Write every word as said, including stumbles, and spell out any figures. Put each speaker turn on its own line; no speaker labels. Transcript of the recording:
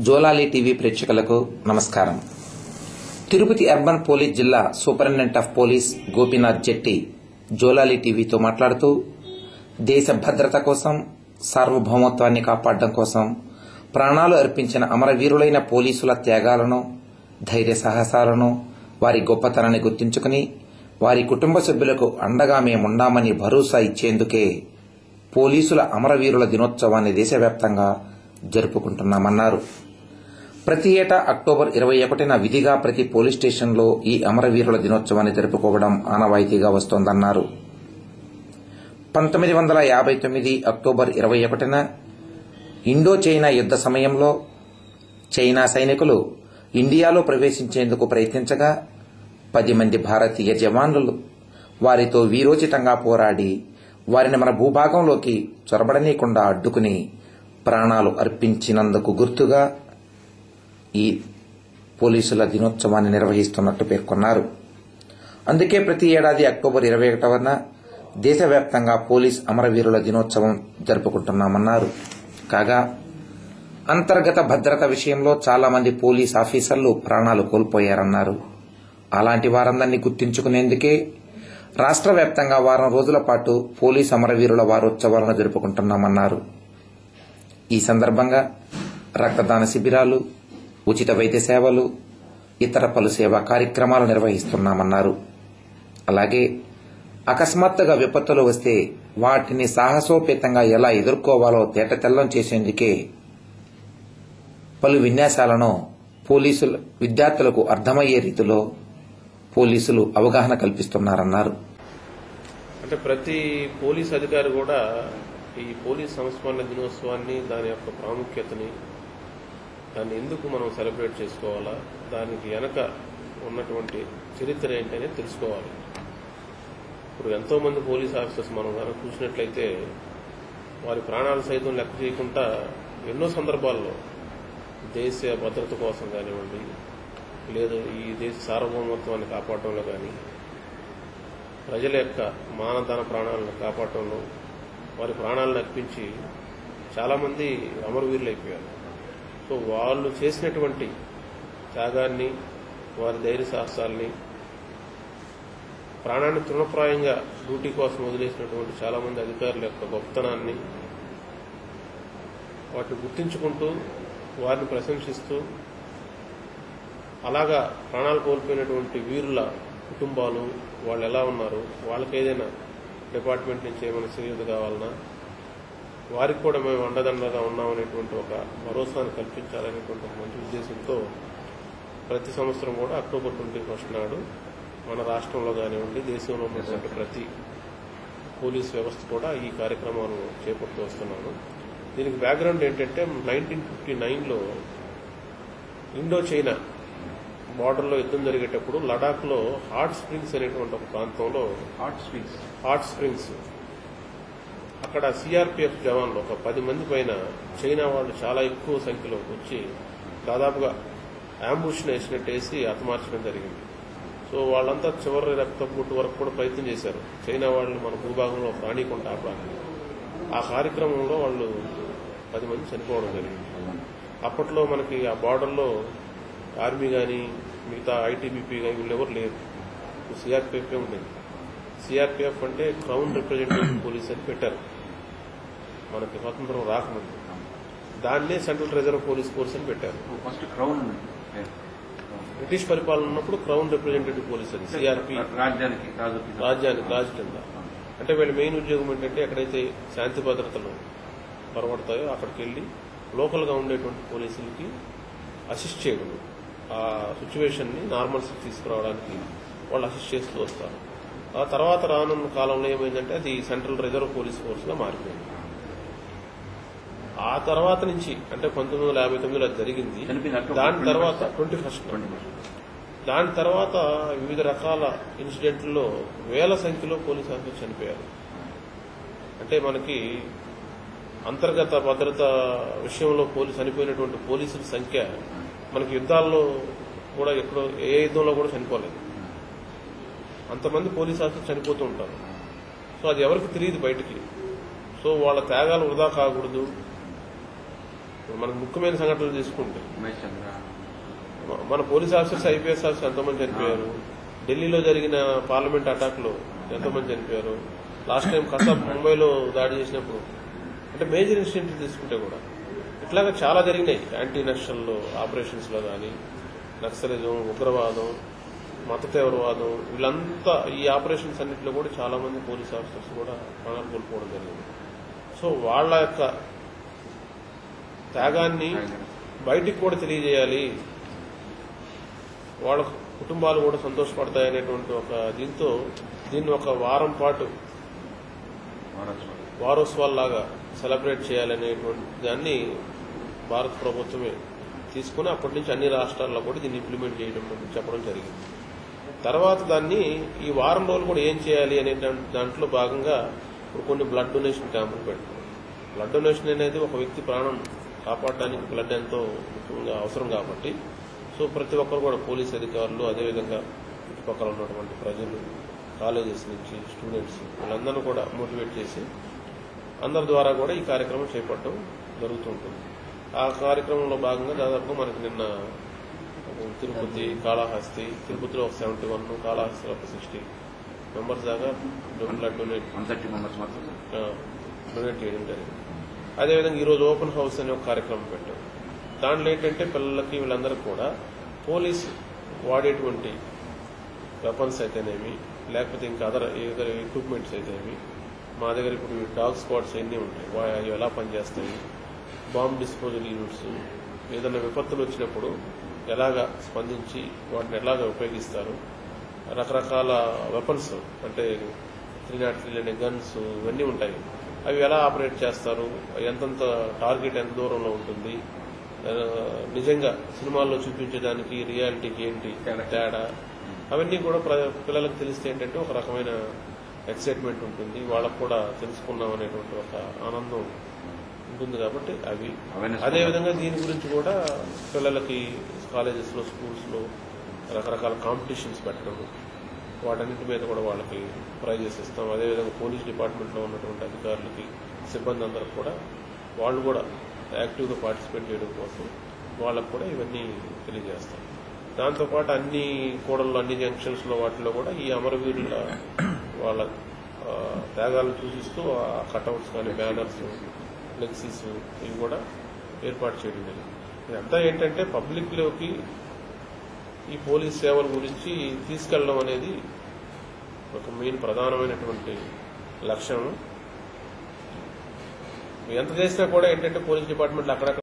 జోలాలిటీవీ ప్రేక్షకులకు నమస్కారం. Tirupati urban police జిల్లా superintendent of police Gopinath Jetti జోలాలిటీవీతో మాట్లాడుతూ దేశ భద్రత కోసం, సార్వభౌమత్వాన్ని కాపాడడం కోసం ప్రాణాలు అర్పించిన అమరవీరులైన పోలీసుల త్యాగాలను, ధైర్య సాహసాలను, వారి గొప్పతనాన్ని గుర్తించుకుని వారి కుటుంబ సభ్యులకు అండగా మేమున్నామని భరోసా ఇచ్చేందుకే పోలీసుల అమరవీరుల దినోత్సవాన్ని దేశవ్యాప్తంగా జరుపుకుంటున్నామన్నారు. ప్రతి ఏటా అక్టోబర్ ఇరవై ఒకటిన విధిగా ప్రతి పోలీస్ స్టేషన్లో ఈ అమరవీరుల దినోత్సవాన్ని జరుపుకోవడం ఆనవాయితీగా వస్తోందన్నారు. పంతొమ్మిది వందల యాభై తొమ్మిది అక్టోబర్ ఇరవై ఒకటిన ఇండో చైనా యుద్ద సమయంలో చైనా సైనికులు ఇండియాలో ప్రవేశించేందుకు ప్రయత్నించగా పది మంది భారతీయ జవాన్లు వారితో వీరోచితంగా పోరాడి వారిని మన భూభాగంలోకి చొరబడనీయకుండా అడ్డుకుని ప్రాణాలు అర్పించినందుకు గుర్తుగా ఈ పోలీసుల దినోత్సవాన్ని నిర్వహిస్తున్నట్టు పేర్కొన్నారు. అందుకే ప్రతి ఏడాది అక్టోబర్ ఇరవై ఒకటిన దేశవ్యాప్తంగా పోలీస్ అమరవీరుల దినోత్సవం జరుపుకుంటున్నామన్నారు. కాగా అంతర్గత భద్రత విషయంలో చాలా మంది పోలీస్ ఆఫీసర్లు ప్రాణాలు కోల్పోయారన్నారు. అలాంటి వారందరినీ గుర్తించుకునేందుకే రాష్ట్ర వ్యాప్తంగా వారం రోజుల పాటు పోలీస్ అమరవీరుల వారోత్సవాలను జరుపుకుంటున్నామన్నారు. ఈ సందర్భంగా రక్తదాన శిబిరాలు, ఉచిత వైద్య సేవలు, ఇతర పలు సేవా కార్యక్రమాలు నిర్వహిస్తున్నామన్నారు. అలాగే అకస్మాత్తుగా విపత్తులు వస్తే వాటిని సాహసోపేతంగా ఎలా ఎదుర్కోవాలో తేటతెల్లం చేసేందుకే పలు విన్యాసాలను పోలీసులు విద్యార్థులకు అర్థమయ్యే రీతిలో పోలీసులు అవగాహన కల్పిస్తున్నారన్నారు.
అంటే ప్రతి పోలీస్ అధికారి కూడా ఈ పోలీస్ సంస్మరణ దినోత్సవాన్ని, దాని యొక్క ప్రాముఖ్యతని, దాన్ని ఎందుకు మనం సెలబ్రేట్ చేసుకోవాలా, దానికి వెనక ఉన్నటువంటి చరిత్ర ఏంటనే తెలుసుకోవాలి. ఇప్పుడు ఎంతో మంది పోలీస్ ఆఫీసర్స్ మనం కనుక చూసినట్లయితే వారి ప్రాణాలు సైతం లెక్క చేయకుండా ఎన్నో సందర్భాల్లో దేశ భద్రత కోసం కానివ్వండి, లేదు ఈ దేశ సార్వభౌమత్వాన్ని కాపాడటంలో కానీ, ప్రజల యొక్క మానధన ప్రాణాలను కాపాడటంలో వారి ప్రాణాలను అర్పించి చాలామంది అమరవీరులు అయిపోయారు. సో వాళ్ళు చేసినటువంటి త్యాగాన్ని, వారి ధైర్య సాహసాల్ని, ప్రాణాన్ని తృణప్రాయంగా డ్యూటీ కోసం వదిలేసినటువంటి చాలామంది అధికారుల యొక్క గొప్పతనాన్ని వాటిని గుర్తించుకుంటూ వారిని ప్రశంసిస్తూ, అలాగా ప్రాణాలు కోల్పోయినటువంటి వీరుల కుటుంబాలు వాళ్ళు ఎలా ఉన్నారు, వాళ్ళకి ఏదైనా డిపార్ట్మెంట్ నుంచి ఏమైనా చేయూత కావాలన్నా వారికి కూడా మేము అండదండగా ఉన్నామనేటువంటి ఒక భరోసాను కల్పించాలనేటువంటి ఒక మంచి ఉద్దేశంతో ప్రతి సంవత్సరం కూడా అక్టోబర్ ట్వంటీ ఫస్ట్ నాడు మన రాష్ట్రంలో కానివ్వండి, దేశంలో ఉన్నటువంటి ప్రతి పోలీస్ వ్యవస్థ కూడా ఈ కార్యక్రమాలను చేపడుతూ వస్తున్నాను. దీనికి బ్యాక్గ్రౌండ్ ఏంటంటే నైన్టీన్ ఫిఫ్టీ నైన్లో ఇండో చైనా బార్డర్లో యుద్దం జరిగేటప్పుడు లడాఖ్లో హాట్ స్ప్రింగ్స్ అనేటువంటి ఒక ప్రాంతంలో హాట్ స్ప్రింగ్స్ హాట్ స్ప్రింగ్స్ అక్కడ సిఆర్పిఎఫ్ జవాన్లు ఒక పది మంది పైన చైనా వాళ్ళు చాలా ఎక్కువ సంఖ్యలో వచ్చి దాదాపుగా అంబుష్ వేసినట్టు వేసి హతమార్చడం జరిగింది. సో వాళ్ళంతా చివరి రక్తపుట్టు వరకు కూడా ప్రయత్నం చేశారు చైనా వాళ్ళు మన భూభాగంలో రానికుండా ఆపడానికి. ఆ కార్యక్రమంలో వాళ్ళు పది మంది చనిపోవడం జరిగింది. అప్పట్లో మనకి ఆ బార్డర్లో ఆర్మీ కానీ మిగతా ఐటీబీపీ కానీ వీళ్ళెవరు లేరు, సిఆర్పిఎఫ్ ఉండేది. సిఆర్పిఎఫ్ అంటే క్రౌన్ రిప్రజెంటేటివ్ పోలీస్ అని పెట్టారు మనకి స్వతంత్రం రాకముందు. దాన్నే సెంట్రల్ రిజర్వ్ పోలీస్ ఫోర్స్ అని పెట్టారు. బ్రిటిష్ పరిపాలన ఉన్నప్పుడు క్రౌన్ రిప్రజెంటేటివ్ పోలీస్ అని సిఆర్పి రాజ్యానికి రాజ్యానికి రాజు కింద. అంటే వీళ్ళ మెయిన్ ఉద్యోగం ఏంటంటే ఎక్కడైతే శాంతి భద్రతలు పొరబడతాయో అక్కడికి వెళ్లి లోకల్గా ఉండేటువంటి పోలీసులకి అసిస్ట్ చేయడం, ఆ సిచ్యువేషన్ ని నార్మల్స్ తీసుకురావడానికి వాళ్ళు అసిస్ట్ చేస్తూ వస్తారు. ఆ తర్వాత రానున్న కాలంలో ఏమైందంటే అది సెంట్రల్ రిజర్వ్ పోలీస్ ఫోర్స్ గా మారిపోయింది. ఆ తర్వాత నుంచి అంటే పంతొమ్మిది వందల యాభై తొమ్మిదిలో అది జరిగింది. దాని తర్వాత ట్వంటీ ఫస్ట్ దాని తర్వాత వివిధ రకాల ఇన్సిడెంట్లలో వేల సంఖ్యలో పోలీస్ ఆఫీసర్లు చనిపోయారు. అంటే మనకి అంతర్గత భద్రత విషయంలో పోలీసు చనిపోయినటువంటి పోలీసుల సంఖ్య మనకి యుద్ధాల్లో కూడా ఎక్కడో ఏ యుద్ధంలో కూడా చనిపోలేదు. అంతమంది పోలీస్ ఆఫీసర్లు చనిపోతూ ఉంటారు. సో అది ఎవరికి తెలియదు బయటికి. సో వాళ్ళ త్యాగాలు వృధా కాకూడదు, మనకు ముఖ్యమైన సంఘటనలు తీసుకుంటే మన పోలీస్ ఆఫీసర్స్ ఐపీఎస్ ఆఫీసర్స్ ఎంతమంది చనిపోయారు, ఢిల్లీలో జరిగిన పార్లమెంట్ అటాక్ లో ఎంతమంది చనిపోయారు, లాస్ట్ టైం కసాబ్ ముంబైలో దాడి చేసినప్పుడు, అంటే మేజర్ ఇన్సిడెంట్లు తీసుకుంటే కూడా ఇట్లాగా చాలా జరిగినాయి. యాంటీ నక్సల్ ఆపరేషన్స్ లో కానీ, నక్సలిజం, ఉగ్రవాదం, మత తీవ్రవాదం, వీళ్ళంతా ఈ ఆపరేషన్స్ అన్నింటిలో కూడా చాలా మంది పోలీస్ ఆఫీసర్స్ కూడా ప్రాణాలు కోల్పోవడం జరిగింది. సో వాళ్ళ యొక్క త్యాగాన్ని బయటికి కూడా తెలియజేయాలి, వాళ్ళ కుటుంబాలు కూడా సంతోషపడతాయనేటువంటి ఒక దీంతో దీన్ని ఒక వారం పాటు వారోత్సవాల్లాగా సెలబ్రేట్ చేయాలనేటువంటి దాన్ని భారత ప్రభుత్వమే తీసుకుని అప్పటి నుంచి అన్ని రాష్ట్రాల్లో కూడా దీన్ని ఇంప్లిమెంట్ చేయడం చెప్పడం జరిగింది. తర్వాత దాన్ని ఈ వారం రోజులు కూడా ఏం చేయాలి అనే దాంట్లో భాగంగా ఇప్పుడు కొన్ని బ్లడ్ డొనేషన్ క్యాంపులు పెట్టుకున్నాం. బ్లడ్ డొనేషన్ అనేది ఒక వ్యక్తి ప్రాణం కాపాడడానికి బ్లడ్ ఎంతో ముఖ్యంగా అవసరం కాబట్టి సో ప్రతి ఒక్కరు కూడా పోలీస్ అధికారులు, అదేవిధంగా చుట్టుపక్కల ఉన్నటువంటి ప్రజలు, కాలేజెస్ నుంచి స్టూడెంట్స్ వీళ్ళందరూ కూడా మోటివేట్ చేసి అందరి ద్వారా కూడా ఈ కార్యక్రమం చేపట్టడం జరుగుతుంటుంది. ఆ కార్యక్రమంలో భాగంగా దాదాపు మనకి నిన్న తిరుపతి, కాళహస్తి, తిరుపతిలో ఒక సెవెంటీ వన్, కాళహస్తిలో ఒక సిక్స్టీ మెంబర్స్ దాకా బ్లడ్ డొనేట్ డొనేట్ చేయడం జరిగింది. అదేవిధంగా ఈరోజు ఓపెన్ హౌస్ అనే ఒక కార్యక్రమం పెట్టాం. దాంట్లో ఏంటంటే పిల్లలకి వీళ్ళందరికీ కూడా పోలీసు వాడేటువంటి వెపన్స్ అయితేనేమి, లేకపోతే ఇంకా అదర్ ఇతర ఎక్విప్మెంట్స్ అయితేనేమి, మా దగ్గర ఇప్పుడు డాగ్ స్క్వాడ్స్ ఎన్ని ఉంటాయి, అవి ఎలా పనిచేస్తాయి, బాంబ్ డిస్పోజల్ యూనిట్స్, ఏదైనా విపత్తులు వచ్చినప్పుడు ఎలాగా స్పందించి వాటిని ఎలాగా ఉపయోగిస్తారు, రకరకాల వెపన్స్ అంటే త్రీ నాట్ త్రీ అనే గన్స్ ఇవన్నీ ఉంటాయి, అవి ఎలా ఆపరేట్ చేస్తారు, ఎంతంత టార్గెట్ ఎంత దూరంలో ఉంటుంది, నిజంగా సినిమాల్లో చూపించడానికి రియాలిటీకి ఏంటి తేడా, అవన్నీ కూడా పిల్లలకు తెలిస్తే ఏంటంటే ఒక రకమైన ఎక్సైట్మెంట్ ఉంటుంది, వాళ్ళకు కూడా తెలుసుకున్నాం అనేటువంటి ఒక ఆనందం ఉంటుంది. కాబట్టి అవి అదేవిధంగా దీని గురించి కూడా పిల్లలకి కాలేజెస్ లో, స్కూల్స్ లో రకరకాల కాంపిటీషన్స్ పెట్టడం, వాటన్నిటి మీద కూడా వాళ్ళకి ప్రైజెస్ ఇస్తాం. అదేవిధంగా పోలీస్ డిపార్ట్మెంట్ లో ఉన్నటువంటి అధికారులకి, సిబ్బంది అందరికి కూడా వాళ్ళు కూడా యాక్టివ్గా పార్టిసిపేట్ చేయడం కోసం వాళ్ళకు కూడా ఇవన్నీ తెలియజేస్తాం. దాంతోపాటు అన్ని కూడళ్ళు, అన్ని జంక్షన్స్ లో వాటిలో కూడా ఈ అమరవీరుల వాళ్ళ త్యాగాలను సూచిస్తూ ఆ కటౌట్స్ కానీ, బ్యానర్స్, ఫ్లెక్సీస్ ఇవి కూడా ఏర్పాటు చేయడం జరిగింది. ఇదంతా ఏంటంటే పబ్లిక్ లోకి ఈ పోలీస్ సేవల గురించి తీసుకెళ్లడం అనేది ఒక మెయిన్ ప్రధానమైనటువంటి లక్ష్యం. ఎంత చేసినా కూడా ఏంటంటే పోలీస్ డిపార్ట్మెంట్ అక్కడక్కడ